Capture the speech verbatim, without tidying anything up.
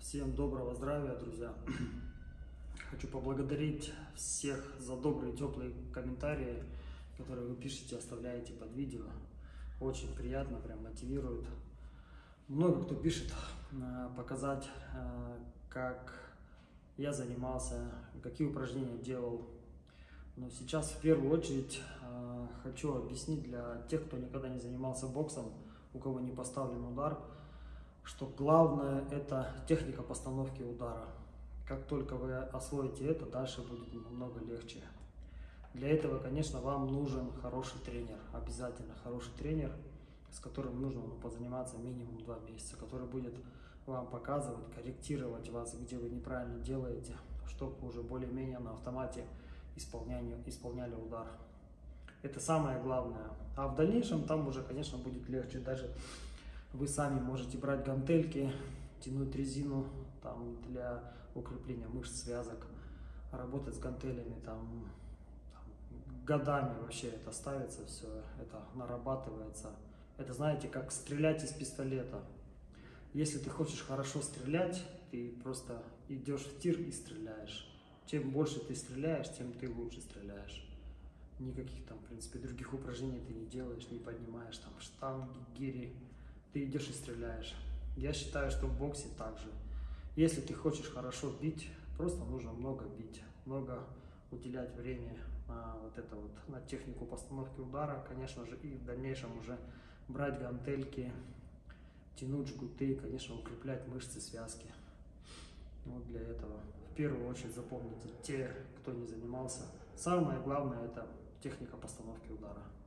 Всем доброго здравия, друзья! Хочу поблагодарить всех за добрые, теплые комментарии, которые вы пишете, оставляете под видео. Очень приятно, прям мотивирует. Много кто пишет показать, как я занимался, какие упражнения делал. Но сейчас в первую очередь хочу объяснить для тех, кто никогда не занимался боксом, у кого не поставлен удар, что главное — это техника постановки удара. Как только вы освоите это, дальше будет намного легче. Для этого, конечно, вам нужен хороший тренер, обязательно хороший тренер, с которым нужно ну, позаниматься минимум два месяца, который будет вам показывать, корректировать вас, где вы неправильно делаете, чтобы уже более-менее на автомате исполняли, исполняли удар. Это самое главное. А в дальнейшем там уже, конечно, будет легче. Даже вы сами можете брать гантельки, тянуть резину там, для укрепления мышц, связок, работать с гантелями, там, там, годами вообще это ставится все, это нарабатывается. Это, знаете, как стрелять из пистолета. Если ты хочешь хорошо стрелять, ты просто идешь в тир и стреляешь. Чем больше ты стреляешь, тем ты лучше стреляешь. Никаких там, в принципе, других упражнений ты не делаешь, не поднимаешь, там, штанги, гири. Ты идешь и стреляешь. Я считаю, что в боксе также. Если ты хочешь хорошо бить, просто нужно много бить, много уделять время на вот это вот, на технику постановки удара, конечно же, и в дальнейшем уже брать гантельки, тянуть жгуты, конечно, укреплять мышцы, связки. Вот для этого в первую очередь запомните, те, кто не занимался, самое главное — это техника постановки удара.